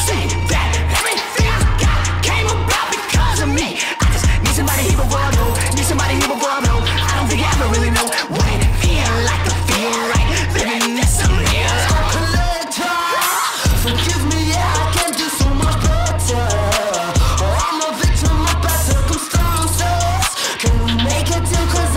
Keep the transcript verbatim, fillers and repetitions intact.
Say that everything I got came about because of me. I just need somebody here before I go. Need somebody here before I blow. I don't think I ever really know what it feel like to feel right. Living this surreal. Collector, forgive me, yeah, I can do so much better. I'm a victim of bad circumstances. Can we make a deal? Cause